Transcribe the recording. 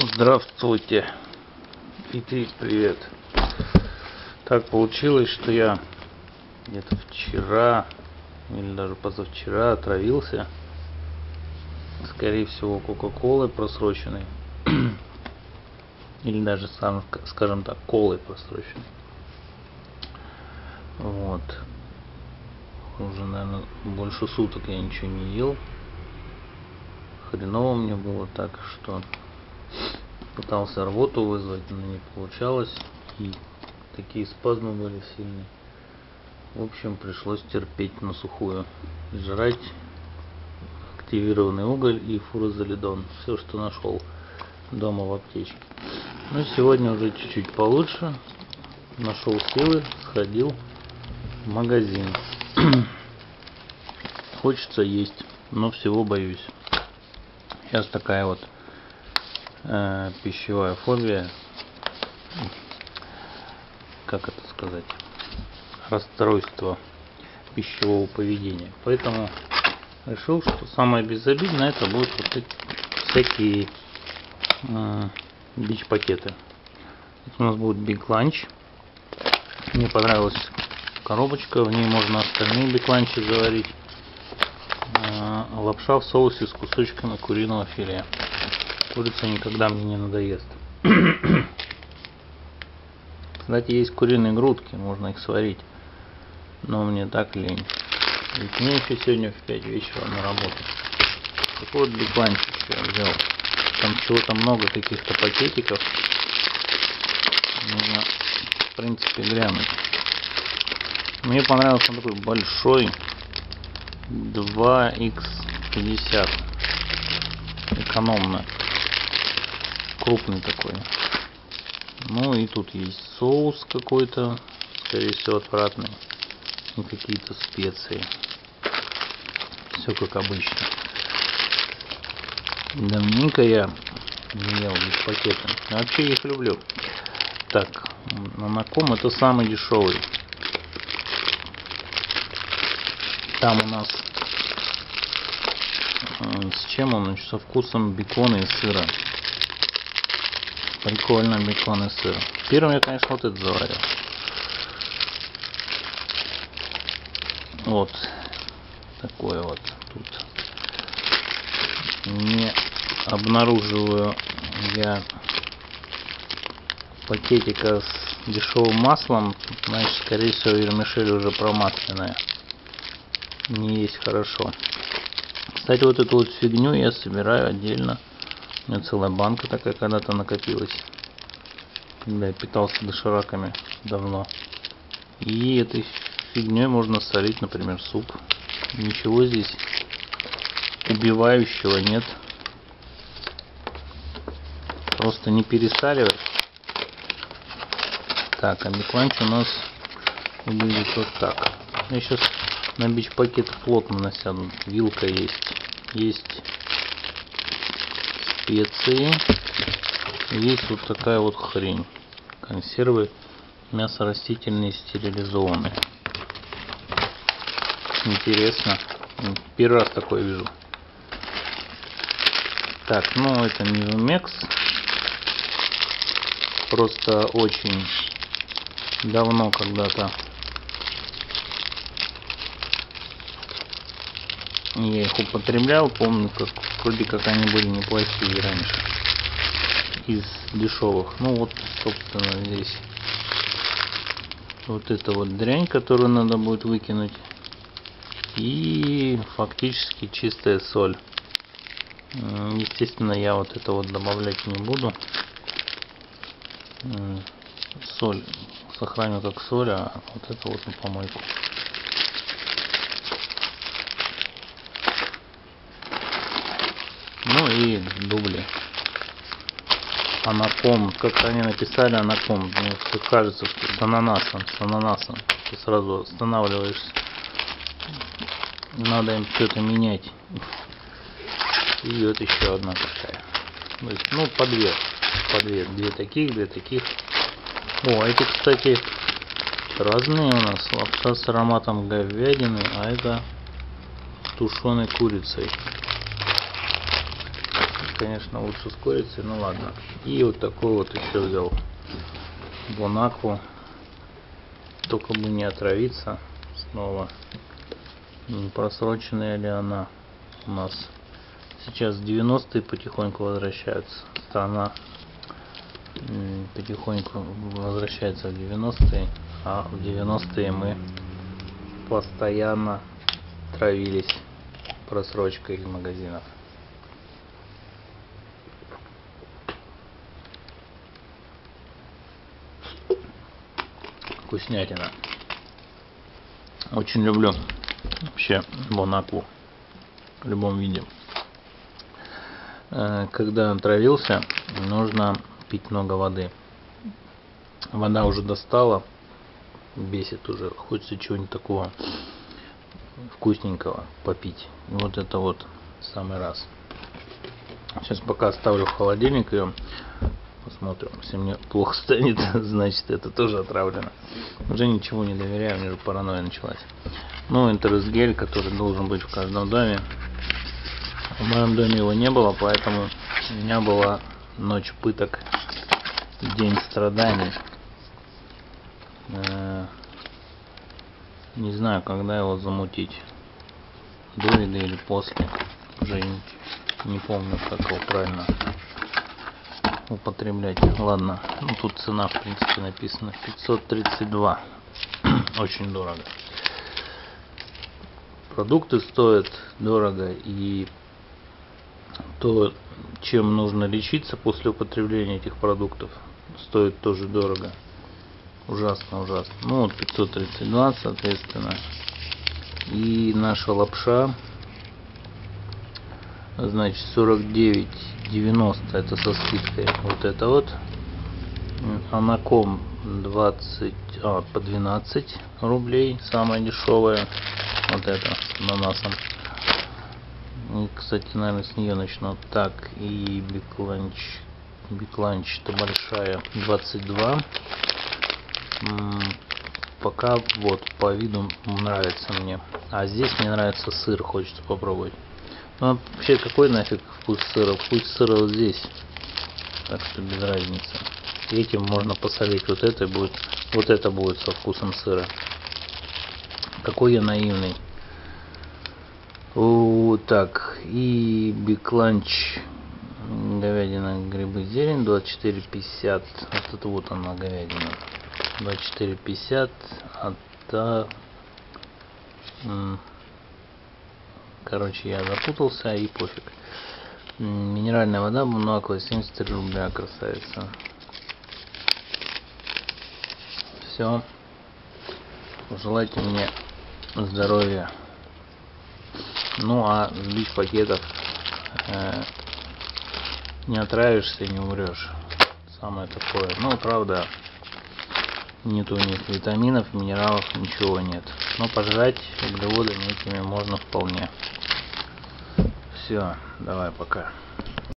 Здравствуйте. И ты привет. Так получилось, что я где-то вчера или даже позавчера отравился. Скорее всего, кока-колой просроченной. Или даже, скажем так, колой просроченной. Вот. Уже, наверное, больше суток я ничего не ел. Хреново мне было так, что пытался рвоту вызвать, но не получалось. И такие спазмы были сильные. В общем, пришлось терпеть на сухую. Жрать активированный уголь и фурозолидон. Все, что нашел дома в аптечке. Но сегодня уже чуть-чуть получше. Нашел силы, сходил в магазин. Хочется есть, но всего боюсь. Сейчас такая вот пищевая фобия, как это сказать, расстройство пищевого поведения. Поэтому решил, что самое безобидное это будут вот эти всякие бич-пакеты. Это у нас будет Big Lunch. Мне понравилась коробочка, в ней можно остальные Big Lunch заварить. Лапша в соусе с кусочками куриного филе. Курица никогда мне не надоест. Кстати, есть куриные грудки, можно их сварить. Но мне так лень. Ведь мне еще сегодня в 5 вечера на работу. Такой вот Big Lunch я взял. Там чего-то много, каких-то пакетиков. Нужно, в принципе, глянуть. Мне понравился он такой большой 2х50. Экономно. Крупный такой. Ну и тут есть соус какой-то, скорее всего отвратный. И какие-то специи. Все как обычно. Давненько я не ел без пакета. Вообще их люблю. Так, Анаком это самый дешевый. Там у нас с чем он? Со вкусом бекона и сыра. Прикольно, бекон и сыр. Первым я, конечно, вот это заварил. Вот. Такое вот тут. Не обнаруживаю я пакетика с дешевым маслом. Значит, скорее всего, вермишель уже промасленная. Не есть хорошо. Кстати, вот эту вот фигню я собираю отдельно. У меня целая банка такая когда-то накопилась. Когда я питался дошираками давно. И этой фигней можно солить, например, суп. Ничего здесь убивающего нет. Просто не пересаливать. Так, а Big Lunch у нас выглядит вот так. Я сейчас на бич-пакет плотно насяду. Вилка есть. Есть специи. Есть вот такая вот хрень. Консервы мясо растительные стерилизованные. Интересно. Первый раз такое вижу. Так, ну это Мизумекс. Просто очень давно когда-то я их употреблял. Помню, как вроде как они были неплохие раньше. Из дешевых. Ну вот, собственно, здесь вот эта вот дрянь, которую надо будет выкинуть. И фактически чистая соль. Естественно, я вот это вот добавлять не буду. Соль сохраню как соль, а вот это вот на помойку. Ну и дубли. Анаком. Как-то они написали Анаком. Мне кажется, что с ананасом. Ты сразу останавливаешься. Надо им что-то менять. И вот еще одна такая. То есть, ну, по две. Две таких. О, эти, кстати, разные у нас. Лапша с ароматом говядины, а это с тушеной курицей. конечно, лучше с курицей, ну ладно. И вот такой вот еще взял Бонакву. Только бы не отравиться снова. Не просроченная ли она у нас? Сейчас 90-е потихоньку возвращаются. Страна потихоньку возвращается в 90-е, а в 90-е мы постоянно травились просрочкой из магазинов. Вкуснятина. Очень люблю вообще Бонакву в любом виде. Когда отравился, нужно пить много воды. Вода уже достала, бесит уже, хочется чего-нибудь такого вкусненького попить. И вот это вот в самый раз. Сейчас пока оставлю в холодильник ее, посмотрим. Если мне плохо станет, значит это тоже отравлено. Уже ничего не доверяю, у меня же паранойя началась. Ну, интерес-гель, который должен быть в каждом доме. В моем доме его не было, поэтому у меня была ночь пыток, день страданий. Не знаю, когда его замутить. До еды или после. Уже не помню, как его правильно употреблять. Ладно, ну тут цена в принципе написана 532. Очень дорого. Продукты стоят дорого, и то, чем нужно лечиться после употребления этих продуктов, стоит тоже дорого. Ужасно, ужасно. Ну вот 532, соответственно. И наша лапша, значит, 49,90, это со скидкой. Вот это вот. Анаком 20, по 12 рублей, самая дешевая. Вот это с ананасом. И, кстати, наверное, с нее начну. Так, и Биг-ланч это большая, 22. Пока вот по виду нравится мне. А здесь мне нравится сыр, хочется попробовать. Ну, вообще, какой нафиг вкус сыра? Вкус сыра вот здесь. Так что без разницы. Этим можно посолить. Вот это будет со вкусом сыра. Какой я наивный. Так, и Биг-ланч, говядина, грибы, зелень, 24,50. Вот это вот она, говядина. 24,50. Короче, я запутался и пофиг. Минеральная вода Бонаква 73 рубля, красавица. Все. Желайте мне здоровья. Ну а сбить пакетов не отравишься и не умрешь. Самое такое. Ну, правда, нет у них витаминов, минералов, ничего нет. Но пожрать углеводами этими можно вполне. Все, давай, пока.